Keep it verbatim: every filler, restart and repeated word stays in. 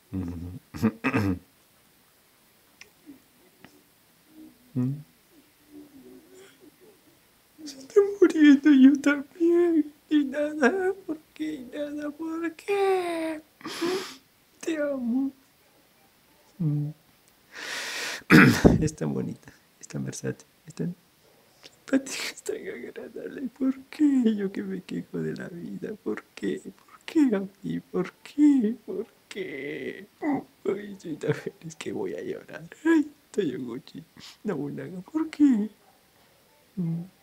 Se está muriendo yo también. Y nada, ¿por qué? Y nada, ¿por qué? Te amo. Es tan bonita, es tan versátil, es tan simpática, es tan agradable. ¿Por qué? Yo que me quejo de la vida. ¿Por qué? ¿Por qué a mí? ¿Por qué? ¿Por qué? Ay, estoy tan feliz que voy a llorar. Ay, estoy en Gucci. No, Naga, ¿por qué?